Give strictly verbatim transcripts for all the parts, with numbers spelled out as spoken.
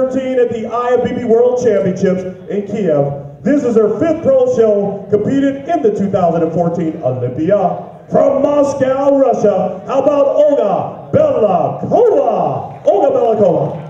thirteen at the I F B B World Championships in Kiev. This is her fifth pro show, competed in the two thousand fourteen Olympia. From Moscow, Russia, how about Olga Belakova? Olga Belakova.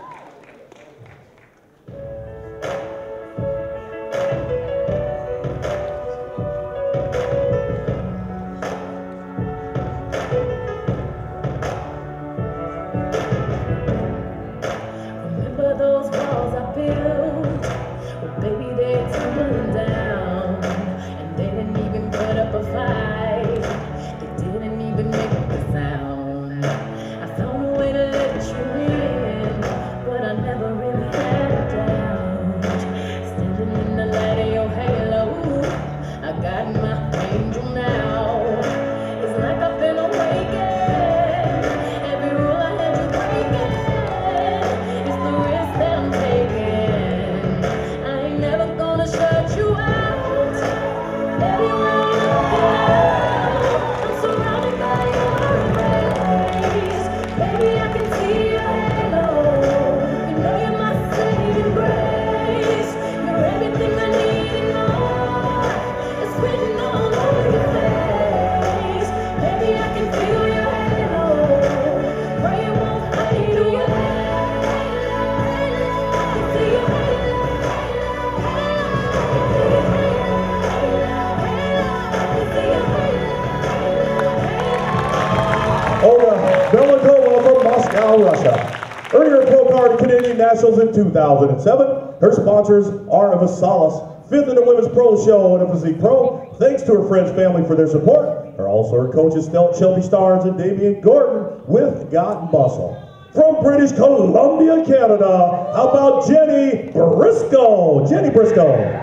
Belakova from Moscow, Russia. Earning her pro card at Canadian Nationals in two thousand seven. Her sponsors are Vasalis, fifth in the Women's Pro Show and a Physique Pro. Thanks to her friends, family for their support. Her also her coaches, Shelby Starnes and Damian Gordon with Got Muscle. From British Columbia, Canada, how about Jenny Briscoe? Jenny Briscoe.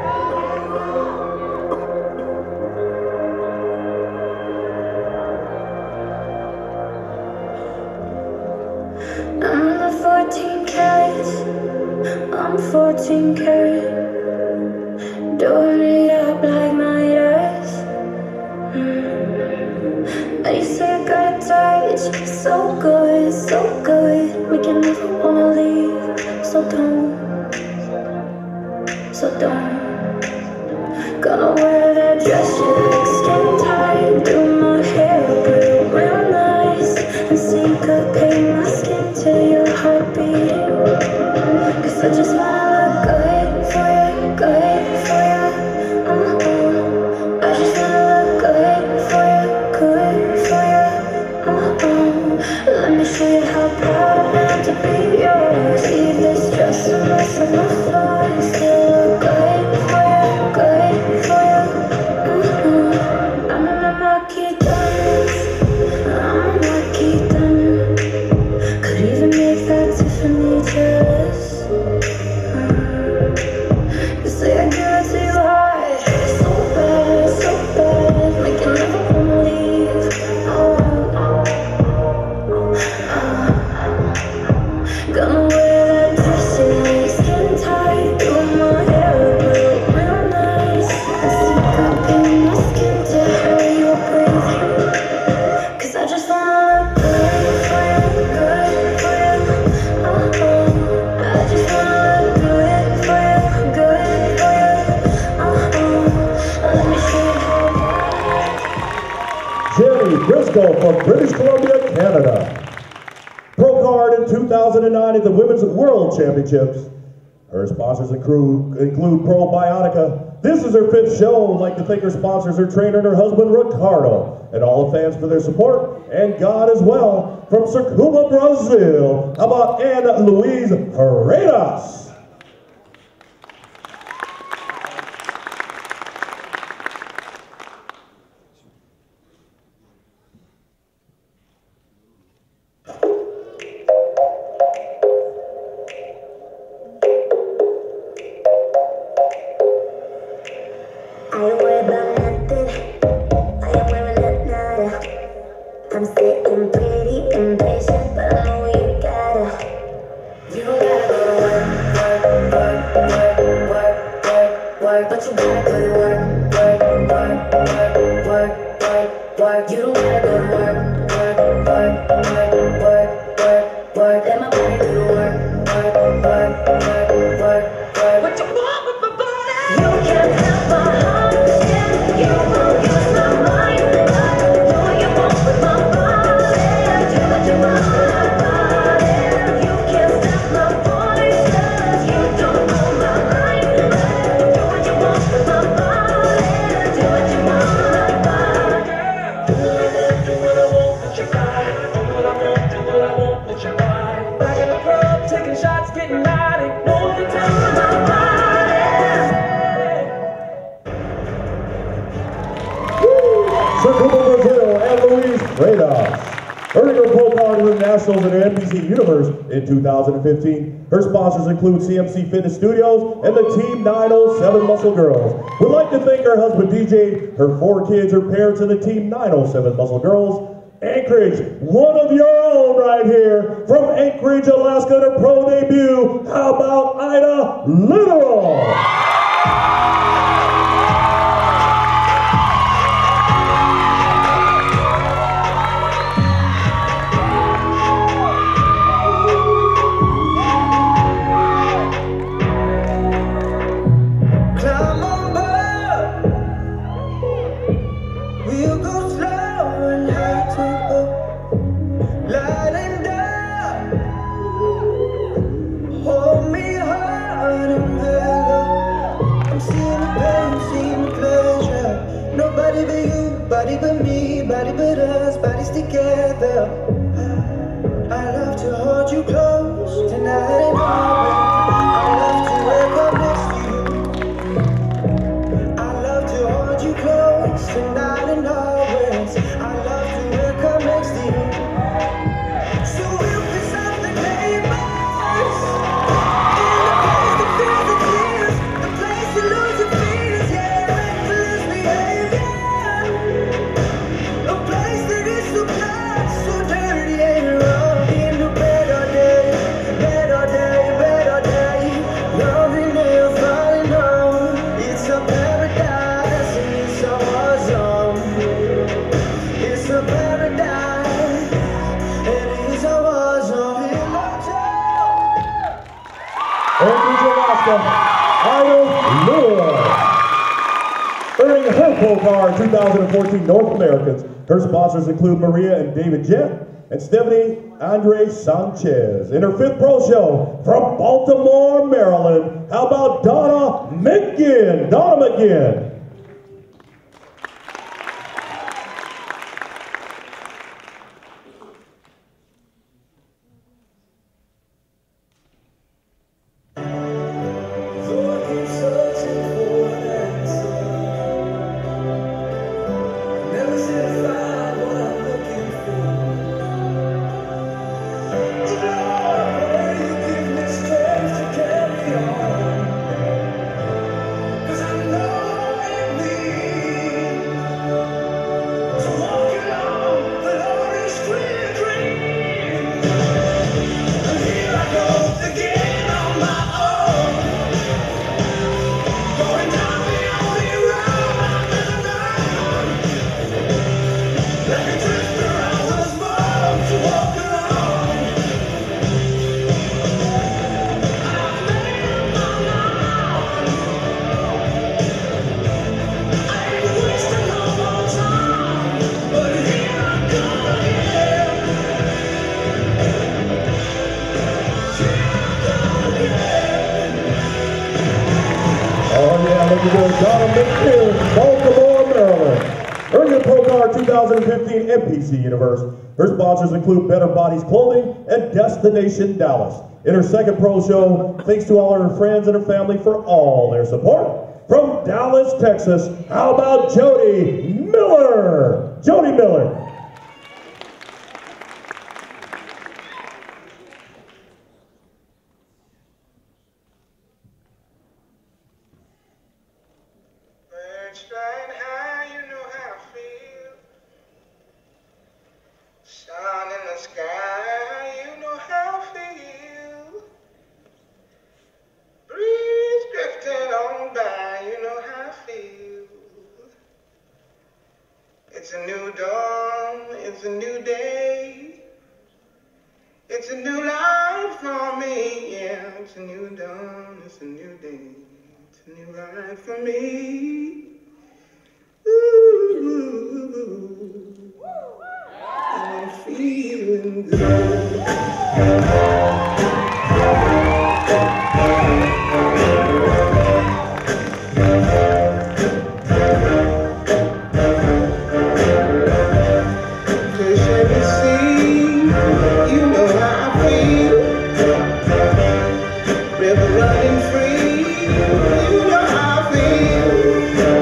I'm fourteen carats, I'm fourteen karat, doing it up like my ass. mm. They say I got a touch, so good, so good, make you never wanna leave, so don't, so don't. Gonna wear that dress you like, skin tight, do my hair real, real nice, and syncopate my skin to your heartbeat. Cause I just wanna look good for you, good for you. uh-uh. I just wanna look good for you, good for you. uh-uh. Let me show you how proud I am to be yours. Leave this dress a mess on the floor, still look good for you, good for you. uh-uh. I'm in my marquee diamonds, I'm a marquee diamond. Could even make that Tiffany jealous. You say I give it to you hard, so bad, so bad, make you never wanna leave. Oh, oh. Gonna wear that dress you like, skin tight, do my hair real, real nice, and syncopate my skin to how you're breathing. Cause I just wanna look good for you, good for you. uh-uh. I just wanna look good for you, good for you. uh-uh. Let me show you how. Jenny Briscoe from British Columbia, Canada. Pro card in two thousand nine at the Women's World Championships. Her sponsors include, include Probiotica. This is her fifth show. I'd like to thank her sponsors, her trainer and her husband Ricardo, and all the fans for their support, and God as well. From Circuba, Brazil, how about Ana Luiz Paredes? I don't worry about nothing, I am wearing that nada. I'm sitting pretty impatient, but I know you gotta. You don't gotta go to work, work, work, work, work, work, work. But you gotta go to work, work, work, work, work, work, work. You don't gotta go to work, work, work, work, work, work, work. Let my body do the work, work, work. Jacobo Brazil and Luis Freitas. Earning her pro card to the Nationals in the N B C Universe in two thousand fifteen. Her sponsors include C M C Fitness Studios and the Team nine oh seven Muscle Girls. We'd like to thank her husband D J, her four kids, her parents, and the Team nine oh seven Muscle Girls. Anchorage, one of your own right here from Anchorage, Alaska, her pro debut. How about Ida Literal? Body but me, body but us, bodies together. I love to hold you close tonight and always. I love to wake up next to you. I love to hold you close tonight and always. I love to wake up next to you. So we'll be something neighbors in the place that feels the tears, the place to lose your fears, yeah, reckless behavior. A place that is so black, so dirty and rough. In the bed all day, bed all day, bed all day. Loving and falling on. It's a paradise and it's a war zone. It's a paradise and it's a war zone. Anchorage, Alaska, Ida Literal. Earning her pro card two thousand fourteen North Americans. Her sponsors include Maria and David Jett and Stephanie Andre Sanchez. In her fifth pro show from Baltimore, Maryland, how about Donna McGinn? Donna McGinn. Donna McGinn, Baltimore, Maryland. Earning a pro card two thousand fifteen N P C Universe. Her sponsors include Better Bodies Clothing and Destination Dallas. In her second pro show, thanks to all her friends and her family for all their support. From Dallas, Texas, how about Jody Miller? Jody Miller. It's a new dawn, it's a new day. It's a new life for me, yeah. It's a new dawn, it's a new day. It's a new life for me. Ooh, I'm feeling good. Running free, you know how I feel.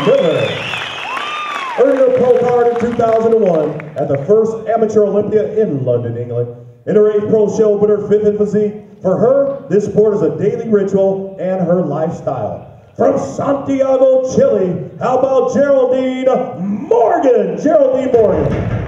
Miller. Earning her pro card in two thousand one at the first Amateur Olympia in London, England. In her eighth pro show, but her fifth in physique. For her, this sport is a daily ritual and her lifestyle. From Santiago, Chile, how about Geraldine Morgan? Geraldine Morgan.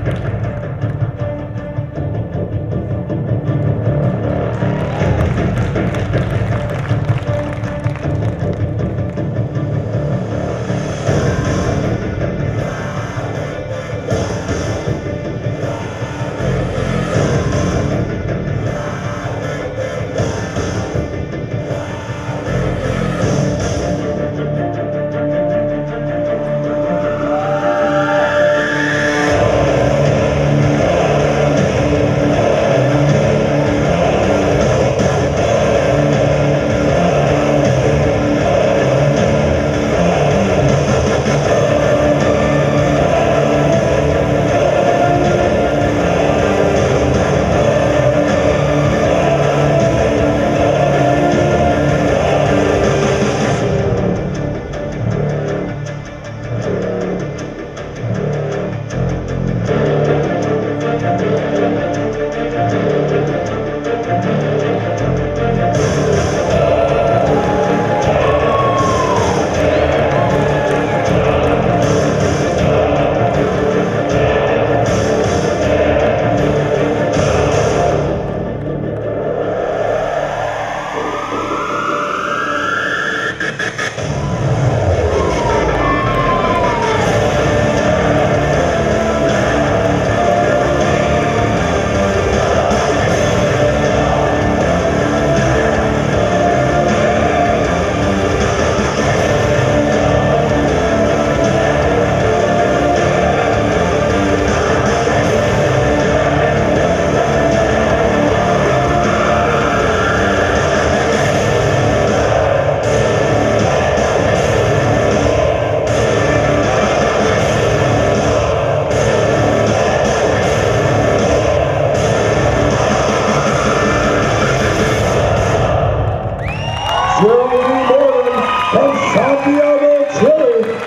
Geraldine Morgan from Santiago, Chile.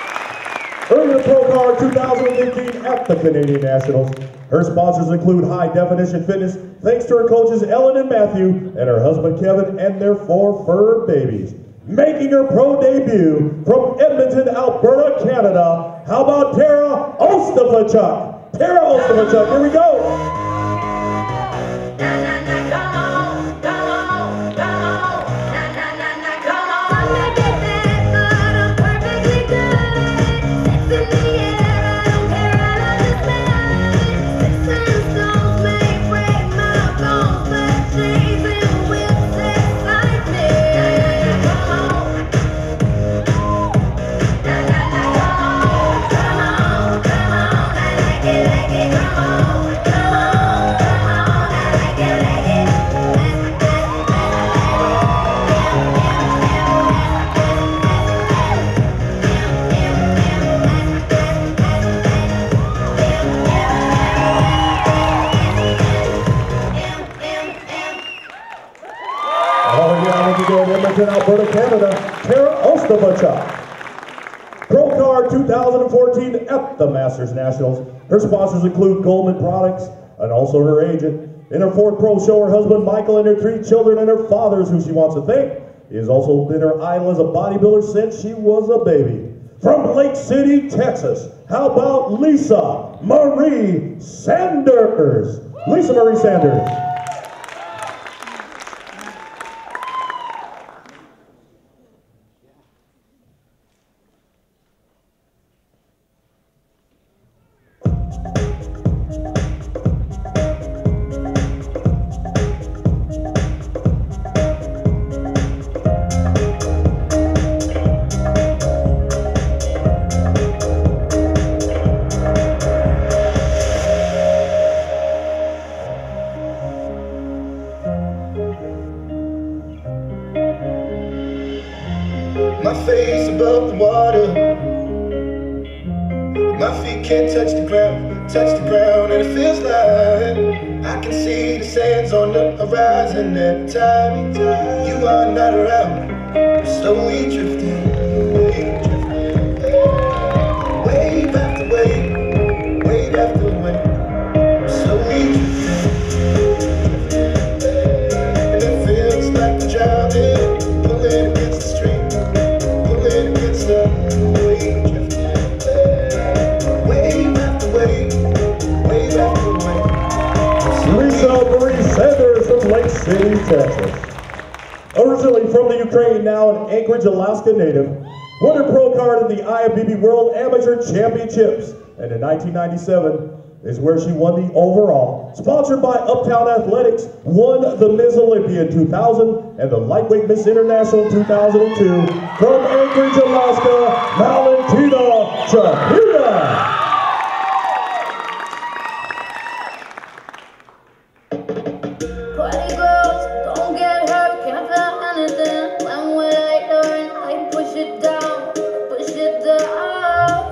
Earning the Pro Card two thousand fifteen at the Canadian Nationals. Her sponsors include High Definition Fitness, thanks to her coaches Ellen and Matthew, and her husband Kevin, and their four fur babies. Making her pro debut from Edmonton, Alberta, Canada, how about Tara Ostapachuk? Tara Ostapachuk, here we go. Edmonton, Alberta, Canada, Tara Ostapachuk. Pro Card two thousand fourteen at the Masters Nationals. Her sponsors include Goldman Products and also her agent. In her fourth pro show, her husband Michael and her three children and her fathers, who she wants to thank. He has also been her idol as a bodybuilder since she was a baby. From Lake City, Texas, how about Lisa Marie Sanders? Lisa Marie Sanders. My face above the water, my feet can't touch the ground, touch the ground, and it feels like I can see the sands on the horizon every time you are not around. We're slowly drifting away, Ukraine, now an Anchorage, Alaska native. Won her pro card in the I F B B World Amateur Championships. And in nineteen ninety-seven is where she won the overall. Sponsored by Uptown Athletics, won the Miss Olympia in two thousand and the Lightweight Miss International two thousand two. From Anchorage, Alaska, Valentina Chapika. Party girls, don't get hurt, can't feel anything. When will I learn? I push it down, push it down.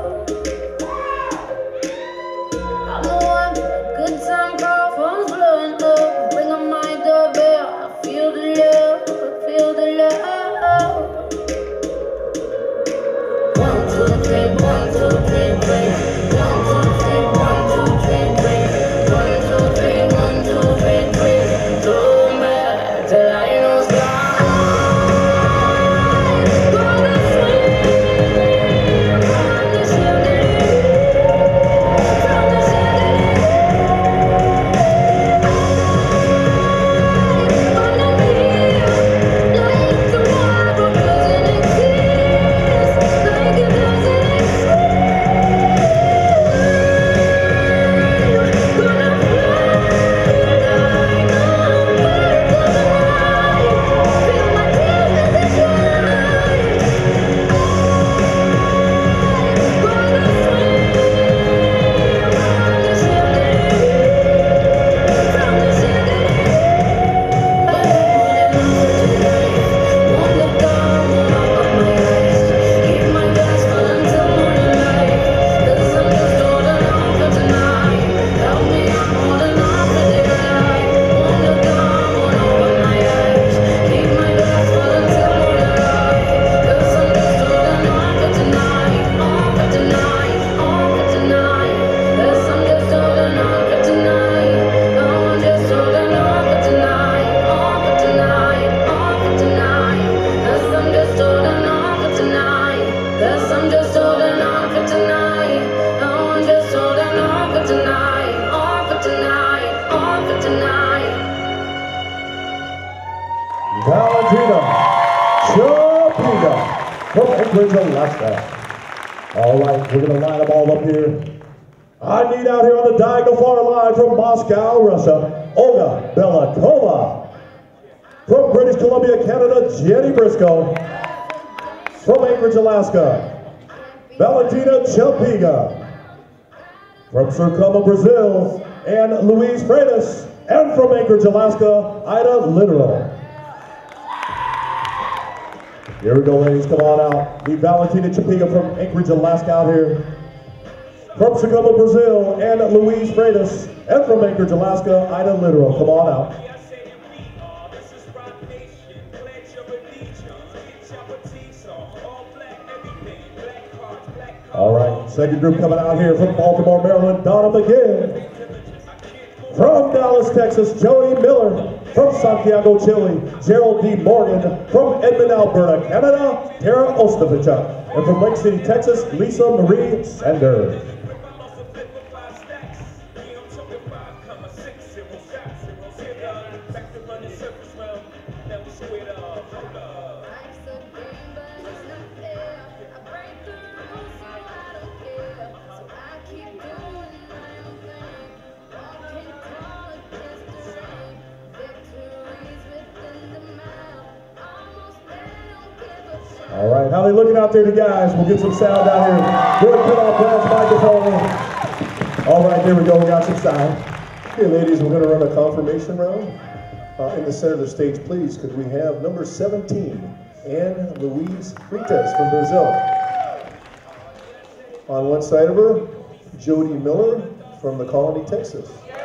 I'm the one for a good time call, phone's blowing up. Bring on my doorbell, I feel the love, I feel the love. One, two, three, one, two, three, three. One, two, three, one, two, three, three. One, two, three, one, two, three, three. Turn back till I know sky. Gonna swim from the chandelier, from the chandelier. Wanna be like the water doesn't exist, like it doesn't exist. Gonna fly like a bird of the night. Feel my tears as they dry. Gonna swim from the chandelier, from the chandelier. Won't look down, won't open my eyes. Keep my glass full until morning light. 'Cause I'm just holding on for tonight. Help me, I'm holding on for daylight. Won't look down, won't open my eyes. Keep my glass full until morning light. 'Cause I'm just holding on for tonight. On for tonight, on for tonight. 'Cause I'm just holding on for tonight. I'm just holding on for tonight. On for tonight, on for tonight. 'Cause I'm just holding on for tonight. 'Cause I'm just holding on for tonight. I'm just holding on for tonight. On for tonight, on for tonight. Valentina Chapika from Anchorage, Alaska. All right, we're going to line them all up here. I need out here on the diagonal far line from Moscow, Russia, Olga Belikova. From British Columbia, Canada, Jenny Briscoe. From Anchorage, Alaska, Valentina Chapika. From Circuma, Brazil, and Luis Freitas. And from Anchorage, Alaska, Ida Literal. Here we go, ladies, come on out. Meet Valentina Chapika from Anchorage, Alaska out here. From Circuma, Brazil, and Luis Freitas. And from Anchorage, Alaska, Ida Literal. Come on out. All right, second group coming out here from Baltimore, Maryland, Donna McGinn. From Dallas, Texas, Joey Miller. From Santiago, Chile, Gerald D. Morgan. From Edmond, Alberta, Canada, Tara Ostovichuk. And from Lake City, Texas, Lisa Marie Sander. All right, how they looking out there, the guys? We'll get some sound out here. Go ahead and put off Brad's microphone. All right, there we go. We got some sound. Okay, ladies, we're going to run a confirmation round. Uh, in the center of the stage, please, could we have number seventeen, Anne Louise Freitas from Brazil. On one side of her, Jody Miller from the Colony, Texas.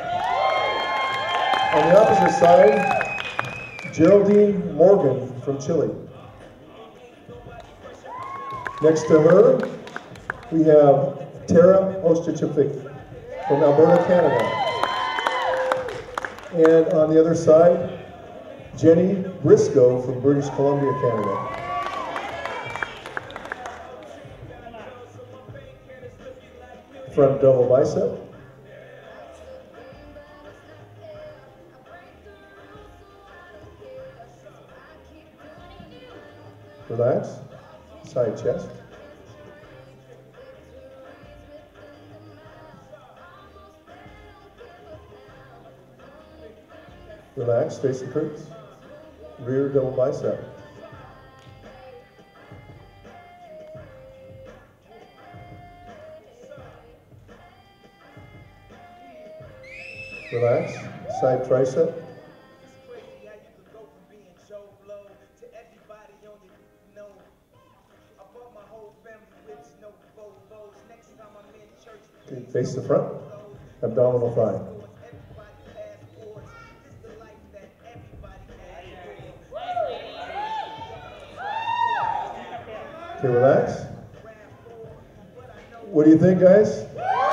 On the opposite side, Geraldine Morgan from Chile. Next to her, we have Tara Ostovichuk from Alberta, Canada. And on the other side, Jenny Briscoe from British Columbia, Canada. Front double bicep. Relax. Side chest. Relax, face the curtains. Rear double bicep. Relax, side tricep. Okay, face the front, abdominal thigh. Okay, relax. What do you think, guys?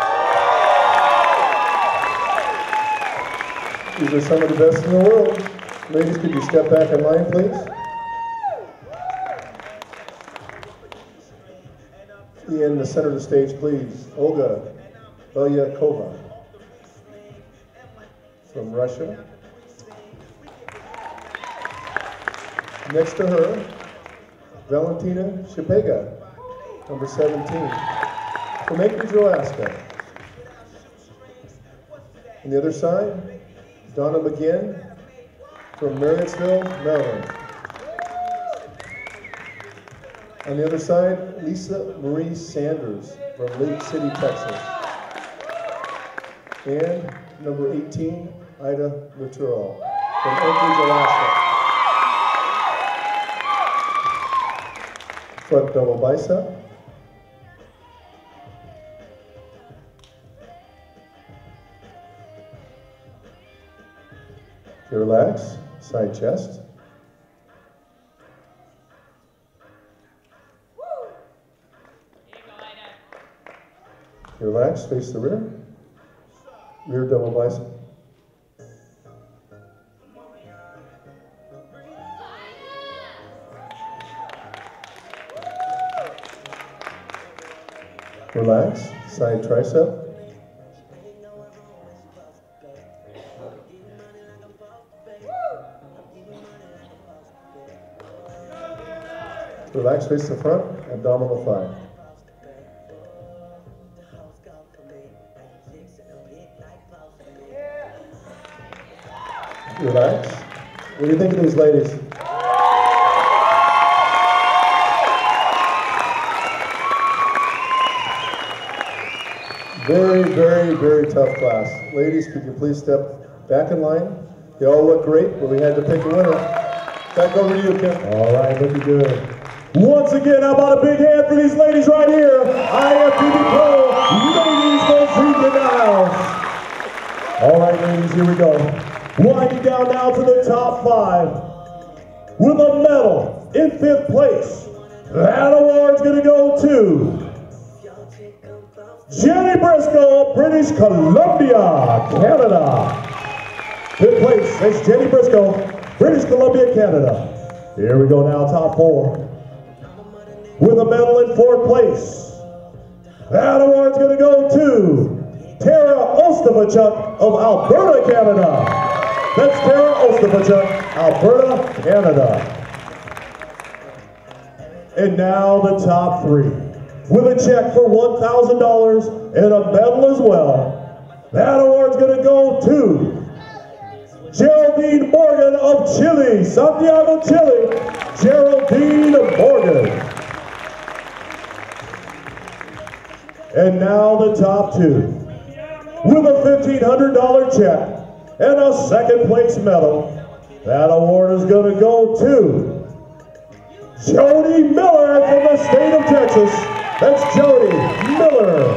These are some of the best in the world. Ladies, could you step back in line, please? In the center of the stage, please. Olga Belyakova from Russia. Next to her, Valentina Shepega, number seventeen, from Anchorage, Alaska. On the other side, Donna McGinn from Marriottsville, Maryland. On the other side, Lisa Marie Sanders from Lake City, Texas. And number eighteen, Ida Luttrell from Anchorage, Alaska. Front double bicep. Okay, relax, side chest. Okay, relax, face the rear. Rear double bicep. Relax, side tricep. Relax, face the front, abdominal thigh. Relax. What do you think of these ladies? Very, very, very tough class. Ladies, could you please step back in line? They all look great, but we had to pick a winner. Back over to you, Kim. All right, looking good. Once again, how about a big hand for these ladies right here? I F B B Pro Ladies Most Frequent House. All right, ladies, here we go. Winding down now to the top five. With a medal in fifth place. That award's going to go to Jenny Briscoe, British Columbia, Canada. Fifth place, it's Jenny Briscoe, British Columbia, Canada. Here we go now, top four. With a medal in fourth place. That award's going to go to Tara Ostapachuk of Alberta, Canada. That's Tara Ostapachuk, Alberta, Canada. And now the top three. With a check for one thousand dollars and a medal as well. That award's going to go to Geraldine Morgan of Chile, Santiago, Chile. Geraldine Morgan. And now the top two. With a fifteen hundred dollar check and a second place medal. That award is going to go to Jody Miller from the state of Texas. That's Jody Miller.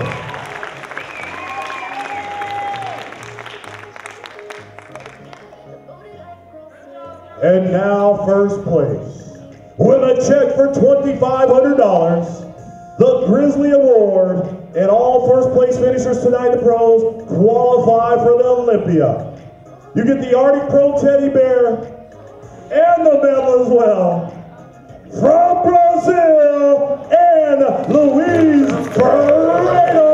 And now first place. With a check for twenty-five hundred dollars, the Grizzly Award, and all first place finishers tonight, the pros, qualify for the Olympia. You get the Arctic Pro teddy bear and the medal as well. From Brazil, and Luiz Freitas.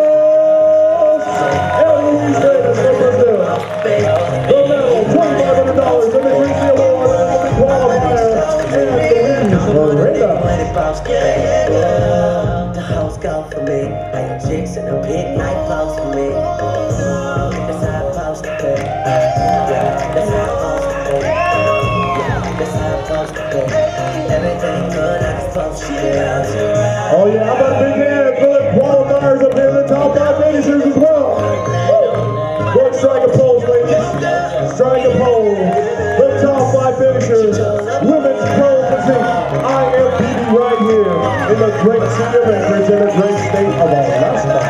And Luiz Freitas from Brazil. The medal, twenty-five hundred dollars, and the Grizzly Award, and the qualifier, and Luiz Freitas. Dana. Money boss, yeah. The house go for me. I got chicks in the pit like boss for me. That's how I'm supposed to be. Yeah, that's how I'm supposed to be. Yeah, that's how I'm supposed to be. Everything good, I'm supposed to be. Oh yeah, how about a big hand for the qualifiers up here in the top five finishers as well. Good strike a pose, ladies. Strike a pose. The top five finishers. Women's Pro Physique. I am B B right here in the great city of Anchorage in the great state of Alaska.